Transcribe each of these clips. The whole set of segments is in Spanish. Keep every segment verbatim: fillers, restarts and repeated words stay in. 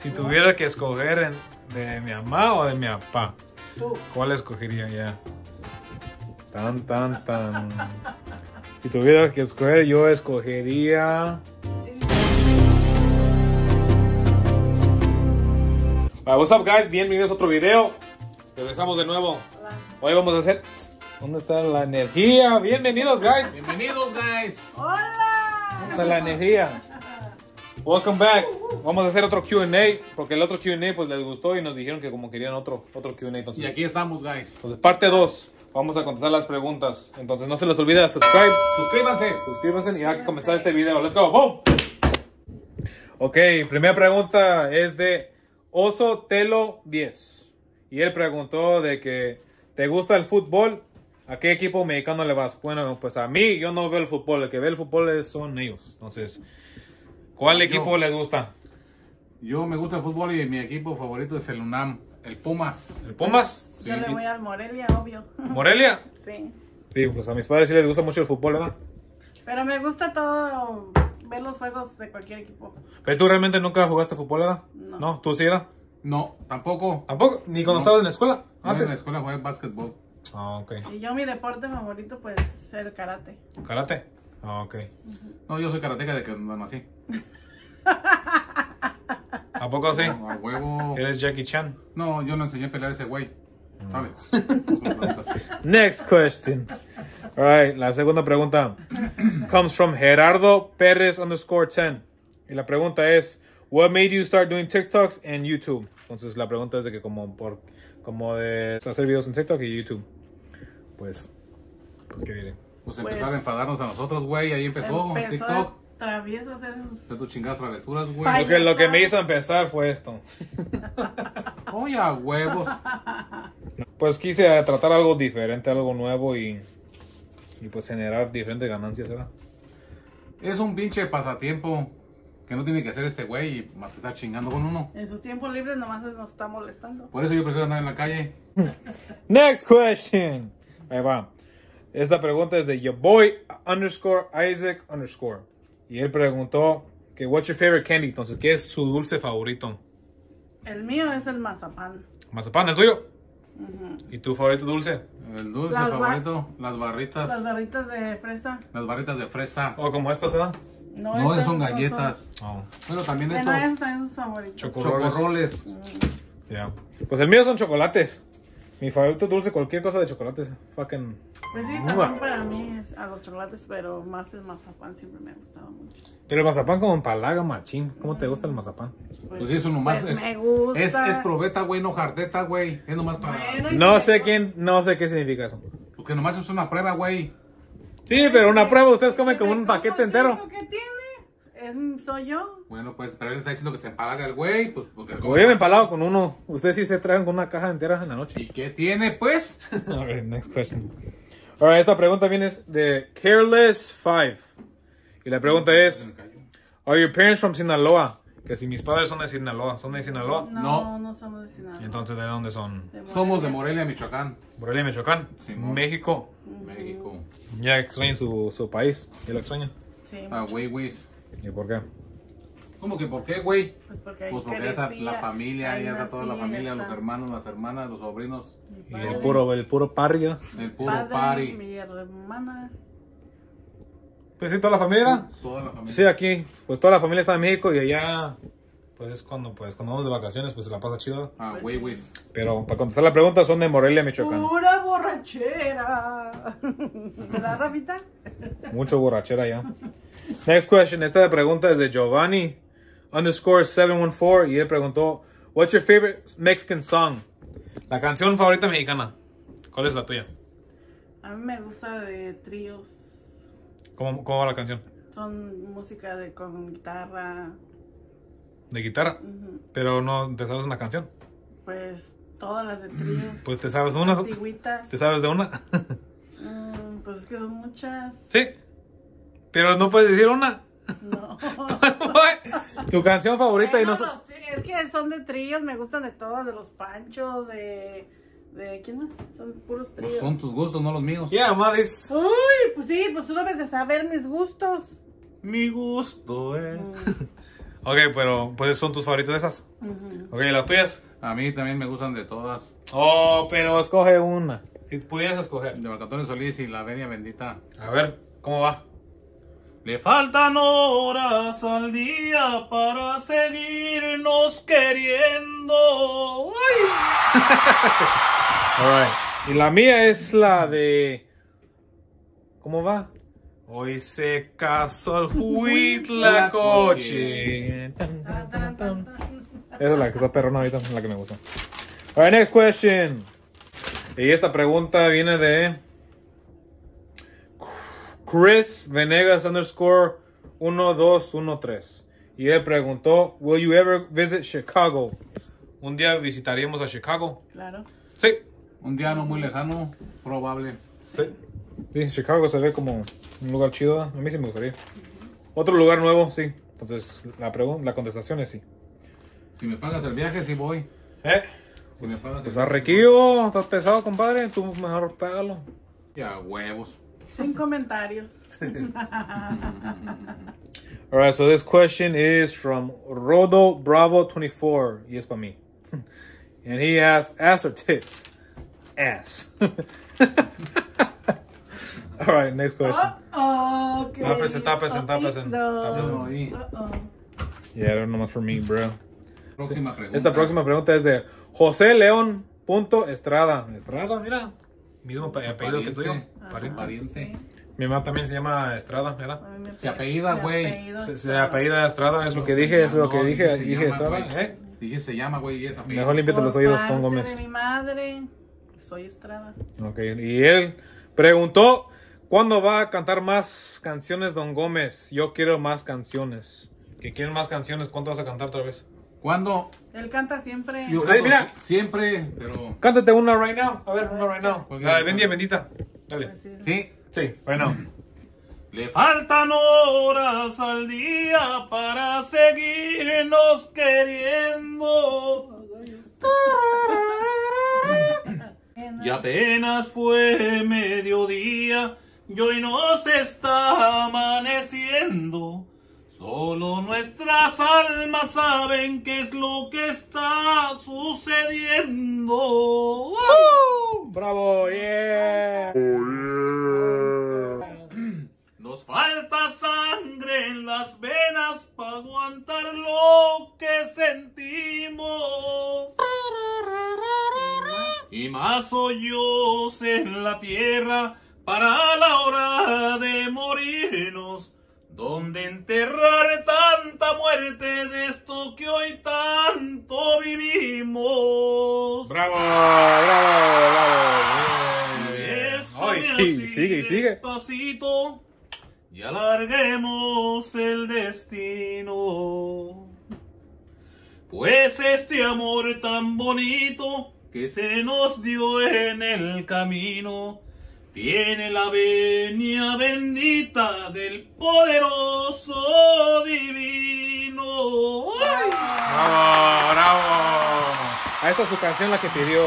Si tuviera que escoger en- de mi mamá o de mi papá, Tú. ¿cuál escogería ya? Tan, tan, tan. Si tuviera que escoger, yo escogería... Right, what's up, guys? Bienvenidos a otro video. Regresamos de nuevo. Hola. Hoy vamos a hacer... ¿Dónde está la energía? Bienvenidos, guys. Bienvenidos, guys. Hola. ¿Dónde está la energía? Welcome back. Vamos a hacer otro Q and A, porque el otro Q and A pues les gustó y nos dijeron que como querían otro, otro Q and A. Entonces, Y aquí estamos, guys. entonces, parte dos. Vamos a contestar las preguntas. Entonces no se les olvide subscribe. Suscríbanse. Suscríbanse y hay que comenzar este video. Let's go. Boom. Ok, primera pregunta es de Oso Telo diez. Y él preguntó de que ¿te gusta el fútbol? ¿A qué equipo mexicano le vas? Bueno, pues a mí yo no veo el fútbol. El que ve el fútbol es- son ellos. Entonces, ¿cuál Yo. equipo les gusta? Yo me gusta el fútbol y mi equipo favorito es el UNAM, el Pumas. ¿El Pumas? Yo Sí. le voy al Morelia, obvio. ¿Morelia? Sí. Sí, pues a mis padres sí les gusta mucho el fútbol, ¿verdad? Pero me gusta todo ver los juegos de cualquier equipo. Pero tú realmente nunca jugaste fútbol, ¿verdad? No. ¿Tú sí, era? No, tampoco. ¿Tampoco? ¿Ni cuando No. estabas en la escuela? Yo en la ¿Antes? escuela jugué básquetbol. Ah, ok. Y yo mi deporte favorito pues el karate. ¿Karate? Ah, ok. No, yo soy karateca de que no nací. ¿A poco sí? No, a huevo. ¿Eres Jackie Chan? No, yo no enseñé a pelear a ese güey. ¿Sabes? Next question. Alright, la segunda pregunta comes from Gerardo Pérez underscore ten. Y la pregunta es, what made you start doing TikToks and YouTube? Entonces la pregunta es de que como por como de hacer videos en TikTok y YouTube. Pues, pues ¿qué diré? Pues Pues- empezar a enfadarnos a nosotros, güey. Ahí empezó, Empezó TikTok. travieso a hacer sus... Hacer tus chingadas travesuras, Ay. güey. Lo que, lo que me hizo empezar fue esto. Oye, a huevos. Pues quise tratar algo diferente, algo nuevo y, y pues generar diferentes ganancias, ¿verdad? Es un pinche pasatiempo que no tiene que hacer este güey más que estar chingando con uno. En sus tiempos libres nomás nos está molestando. Por eso yo prefiero andar en la calle. Next question. Ahí va. Esta pregunta es de your boy underscore Isaac underscore. Y él preguntó que what's your favorite candy? Entonces, ¿qué es su dulce favorito? El mío es el mazapán. Mazapán, ¿el tuyo? ¿Y tu favorito dulce? El dulce Las ba- favorito, las barritas. Las barritas de fresa. Las barritas de fresa. ¿O como esta se da? No, No, estas son no galletas. Oh, Bueno, también Bueno, estos esos también son favoritos. Choco- chocorroles. ya. Pues el mío son chocolates. Mi favorito dulce, cualquier cosa de chocolates. Fucking. Pues sí, Mua. también para mí es a los chocolates, pero más el mazapán siempre me ha gustado mucho. Pero el mazapán como empalaga, machín. ¿Cómo te gusta el mazapán? Pues sí, eso nomás pues es, me gusta. es, es probeta, güey, no jarteta, güey. Es nomás para... Bueno, y No si sé le- quién, no sé qué significa eso. Porque nomás es una prueba, güey. Sí, pero una prueba, ustedes comen Si como me un como paquete cinco, entero. ¿qué tiene? Es, soy yo. Bueno, pues, pero él está diciendo que se empalaga el güey. Pues, porque Como yo me he empalado con uno. Ustedes sí se traen con una caja entera en la noche. ¿Y qué tiene, pues? Alright, next question. Alright, esta pregunta viene de Careless five. Y la pregunta es, are your parents from Sinaloa? Que si mis padres son de Sinaloa, ¿son de Sinaloa? No, No. no, somos de Sinaloa. ¿Y entonces de dónde son? De Somos de Morelia. Morelia, Michoacán, Morelia, Michoacán, Simón. México. México. Ya extrañan su, su país. ¿Ya lo extrañan? Sí, Ah, güey, güey. ¿Y por qué? ¿Cómo que por qué, güey? pues porque ahí Pues porque esa, crecí, la familia, ahí ahí está toda la nací, familia, ahí los está. hermanos, las hermanas, los sobrinos. Mi Y padre, el puro, el puro parrio. El puro padre, party. mi hermana. Pues sí, toda la familia. Toda la familia. Sí, aquí, pues toda la familia está en México y allá, pues es cuando, pues cuando vamos de vacaciones, pues se la pasa chido. Ah, güey, güey. Pero para contestar la pregunta, son de Morelia, Michoacán. Pura borrachera. ¿Verdad, Rafita? Mucho borrachera ya. Next question. Esta pregunta es de Giovanni underscore seven one four y él preguntó, what's your favorite Mexican song? La canción favorita mexicana. ¿Cuál es la tuya? A mí me gusta de tríos. ¿Cómo, cómo va la canción? Son música de con guitarra. ¿De guitarra? Ujú. Pero no te sabes una canción. Pues todas las de tríos. Pues te sabes una. Antigüitas. ¿Te sabes de una? Mm, pues es que son muchas. Sí. Pero no puedes decir una. No. Tu canción favorita y no Bueno, sos... los tri- es que son de tríos, me gustan de todas, de los Panchos, de... ¿De quién más? Son puros tríos. Pues son tus gustos, no los míos. Yeah, madres. Uy, pues sí, pues tú debes de saber mis gustos. Mi gusto es... Ok, pero pues son tus favoritas esas. Ujú. Ok, ¿las tuyas? A mí también me gustan de todas. Oh, pero escoge una. Si pudieras escoger. De Marco Antonio Solís y la Venia Bendita. A ver, ¿cómo va? Le faltan horas al día para seguirnos queriendo. ¡Ay! Alright. Y la mía es la de... ¿Cómo va? Hoy se casó el Huitlacoche. Tan, tan, tan, tan. Esa es la que está perrona ahorita, es la que me gusta. Alright, next question. Y esta pregunta viene de Chris Venegas underscore uno dos uno tres. Y él preguntó, ¿Will you ever visit Chicago? ¿Un día visitaríamos a Chicago? Claro. Sí. Un día no muy lejano, probable. Sí. Sí, Chicago se ve como un lugar chido. A mí sí me gustaría. Otro lugar nuevo, sí. Entonces, la pregunta, la contestación es sí. Si me pagas el viaje, sí voy. ¿Eh? Si me pagas Pues el estás viaje, sí requillo, estás pesado, compadre. Tú mejor págalo. voy. Ya, huevos. Sin comentarios. Alright, so this question is from Rodo Bravo twenty-four. Y es para mí. And he asks, ass or tits? Ass. Alright, next question. Oh, okay. Tápese, tápese, tápese, No. tápese. Ahí. Uh-oh. Yeah, I don't know much for me, bro. Próxima pregunta. Esta próxima pregunta es de José León punto Estrada. Estrada, mira. Mismo pa- apellido que tuyo. Pariente. Pariente. Mi mamá también se llama Estrada, ¿verdad? A mí me Se apellida, se güey. apellida Se, se Estrada. apellida Estrada, es lo que Se dije, es lo llama- que no, dije, se dije llama, Estrada, güey. ¿eh? Dije se llama, güey, y es apellido. Mejor límpiate los Por oídos con parte Gómez. de mi madre, soy Estrada. Ok, y él preguntó, ¿cuándo va a cantar más canciones Don Gómez? Yo quiero más canciones. ¿Que quieren más canciones? ¿Cuánto vas a cantar otra vez? ¿Cuándo? Él canta siempre. Yo Sí, canto mira. siempre, pero... Cántate una right now. A ver, una right now. ¿Cuál La de quieres? Bendy Bendita. Dale. Pues sí. Sí. Sí, right now. Le faltan horas al día para seguirnos queriendo. Y apenas fue mediodía y hoy nos está amaneciendo. Solo nuestras almas saben qué es lo que está sucediendo. ¡Woo! Bravo, yeah. Nos falta sangre en las venas para aguantar lo que sentimos. Y más hoyos en la tierra para la hora de morirnos. Donde enterrar tanta muerte de esto que hoy tanto vivimos. Bravo, bravo, bravo. Y Yeah. eso Ay, y sí, así, sigue y sigue. despacito, y alarguemos el destino. Pues este amor tan bonito que se nos dio en el camino tiene la venia bendita del poderoso divino. ¡Ay! Bravo, bravo. Ah, esta es su canción la que pidió.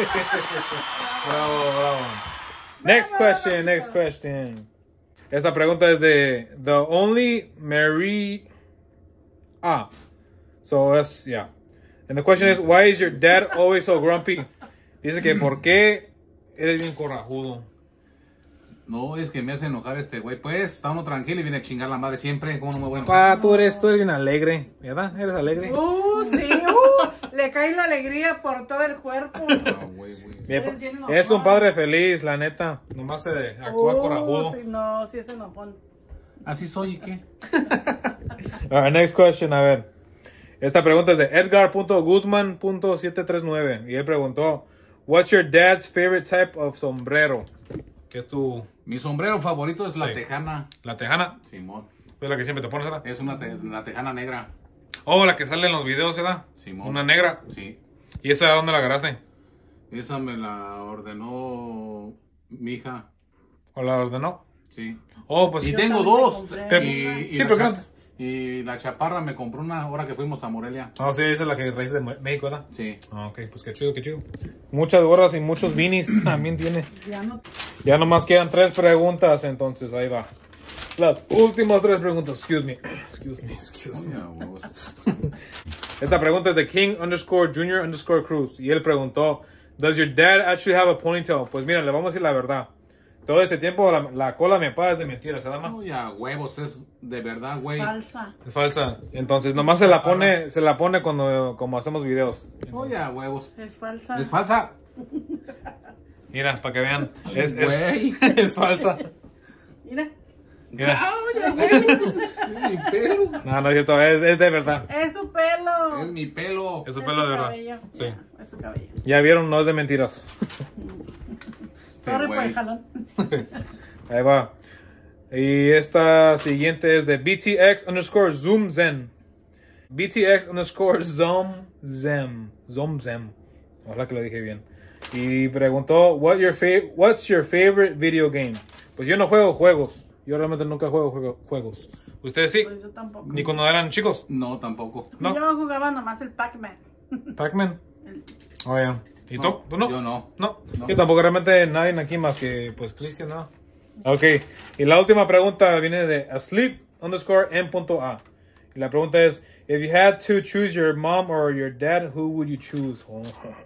Bravo, bravo. Next question, next question. Esta pregunta es de The Only Mary. Ah. So that's, yeah. And the question is, why is your dad always so grumpy? Dice que ¿por qué eres bien corajudo? No, es que me hace enojar este güey. Pues, está uno tranquilo y viene a chingar la madre siempre. ¿Cómo no me voy a enojar? Pa, tú eres, tú eres bien alegre, ¿verdad? ¿Eres alegre? Uh, sí, uh, le cae la alegría por todo el cuerpo. No, güey, güey. Bien, eres bien es un enojón. padre feliz, la neta. Nomás se actúa Uh, corajudo. sí, no, sí es enojón. Así soy, ¿y qué? Alright, next question, a ver. Esta pregunta es de Edgar punto Guzmán punto setecientos treinta y nueve. Y él preguntó, what's your dad's favorite type of sombrero? ¿Qué es tu... Mi sombrero favorito es la Sí. tejana. la tejana? Simón. Es la que siempre te pones, ¿verdad? Es una, te- una tejana negra. Oh, la que sale en los videos, ¿verdad? Simón. Una negra. Sí. ¿Y esa de dónde la agarraste? Esa me la ordenó mi hija. ¿O la ordenó? Sí. Oh, pues Y sí. tengo también dos. compré Pero- Y, una. y Sí, la pero cha- ¿qué? y la chaparra me compró una hora que fuimos a Morelia. Oh, sí, esa es la que traes de México, ¿verdad? Sí. Ah, ok, pues qué chido, qué chido. Muchas gorras y muchos beanies también tiene. Ya no. Ya nomás quedan tres preguntas, entonces ahí va. Las últimas tres preguntas. Excuse me. Excuse me. Excuse me. Ya, huevos. Esta pregunta es de King underscore Junior underscore Cruz. Y él preguntó, Does your dad actually have a ponytail? Pues mira, le vamos a decir la verdad. Todo este tiempo la, la cola de mi papá es de mentira, ¿se llama? No, ya, huevos, es de verdad, güey. Falsa. Es falsa. Entonces nomás se la pone, se la pone cuando como hacemos videos. No, ya, huevos. Es falsa. Es falsa. Mira, para que vean. Es, es, Güey. es falsa. Mira. Mira. Mi pelo. No, no es cierto, es, es de verdad. Es su pelo. Es mi pelo. Es su Es pelo de su verdad. cabello. Sí. Ya, es su cabello. Ya vieron, no es de mentiras. Este Sorry por güey. el jalón. Ahí va. Y esta siguiente es de B T X underscore Zoom Zen. B T X underscore Zoom Zem. Zoom Zem. Ojalá que lo dije bien. Y preguntó, What your fa What's your favorite video game? Pues yo no juego juegos. Yo realmente nunca juego juego- juegos. ¿Ustedes sí? Pues yo tampoco. Ni cuando eran chicos. No, tampoco. No. Yo jugaba nomás el Pac-Man. Pac-Man. Oh, ya. ¿Y tú? ¿Tú no? Yo no. No. No. Yo tampoco, realmente nadie aquí más que, pues, Cristian, ¿no? Ok. Y la última pregunta viene de asleep underscore m.a. Y la pregunta es, if you had to choose your mom or your dad, who would you choose? Oh.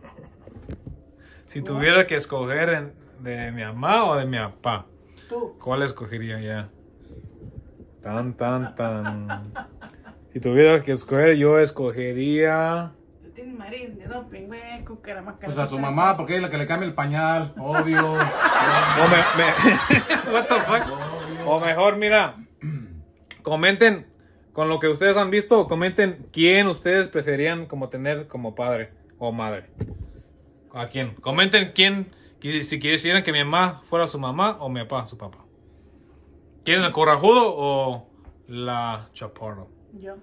Si tuviera que escoger en- de mi mamá o de mi papá, Tú. ¿cuál escogería ya? Tan, tan, tan. Si tuviera que escoger, yo escogería... Tiene marín de doping, güey. Cucaramaca. Pues a su mamá, porque es la que le cambia el pañal. Obvio. O, me, me- What the fuck? O mejor, mira, comenten con lo que ustedes han visto, comenten quién ustedes preferían como tener como padre o madre. ¿A quién? Comenten quién, qui- si quisieran que mi mamá fuera su mamá o mi papá su papá. ¿Quieren el corajudo o la chaparro? Yo.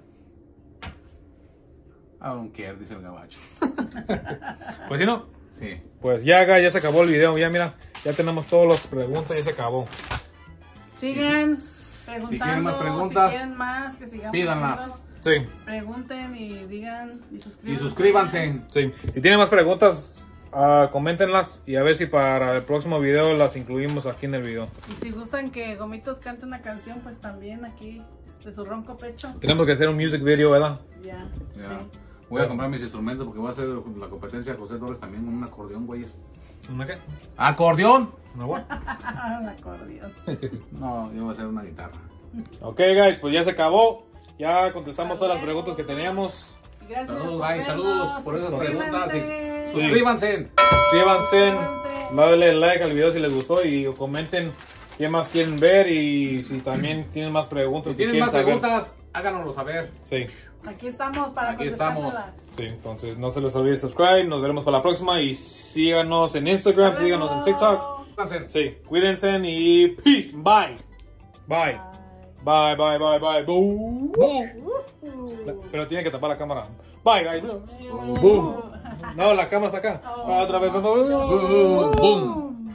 I don't care, dice el gabacho. Pues si no, Sí. pues ya, ya se acabó el video, ya mira, ya tenemos todas las preguntas, ya se acabó. Sigan preguntando. Si quieren más preguntas, si quieren más, que sigamos pídanlas. haciendo. Sí, Pregunten y digan y suscríbanse. Y suscríbanse. sí. Si tienen más preguntas, ah, coméntenlas y a ver si para el próximo video las incluimos aquí en el video. Y si gustan que Gomitos cante una canción, pues también aquí de su ronco pecho. Tenemos que hacer un music video, ¿verdad? Ya. Ya. Sí. Voy a comprar mis instrumentos porque voy a hacer la competencia de José Torres también con un acordeón, güeyes. ¿Una qué? ¿Acordeón? ¿Una what? Ah, la acordeón. No, yo voy a hacer una guitarra. Ok, guys, pues ya se acabó. Ya contestamos todas las preguntas que teníamos. Y gracias Saludos, por bye, saludos por esas preguntas. Suscríbanse. Suscríbanse. Suscríbanse, Suscríbanse. dale like al video si les gustó y comenten qué más quieren ver y si también tienen más preguntas. Si que tienen quieren más saber. preguntas, háganoslo saber. Sí, Aquí estamos para Aquí estamos. contestárselas. sí, entonces no se les olvide subscribe. Nos veremos para la próxima y síganos en Instagram, Hasta síganos en luego. TikTok. Suscríbanse. Sí, cuídense y peace. Bye. Bye. Bye. Bye, bye, bye, bye. Boom. Boom. Uh. Pero tiene que tapar la cámara. Bye, guys. Boom. No, la cámara está acá. Ah, otra vez. Boom, boom.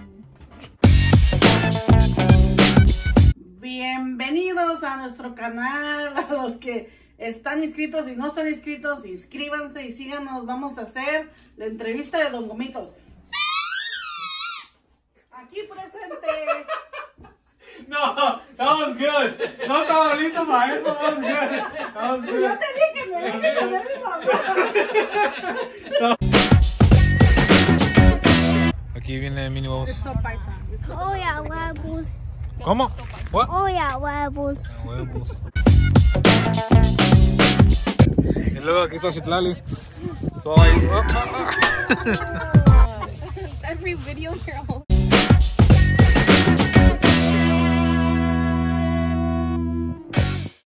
Bienvenidos a nuestro canal, a los que están inscritos y no están inscritos, inscríbanse y síganos. Vamos a hacer la entrevista de Don Gomitos. Aquí presente. No, that was good. No estaba listo para eso. That was good. That was good. Yo te dije que me dejes hacer mi mamá. Aquí viene mini huevos. Oh yeah, huevos. ¿Cómo? What? Oh yeah, huevos. Huevos. Y luego aquí está Citlali. So, like, oh, oh, oh. Every video here.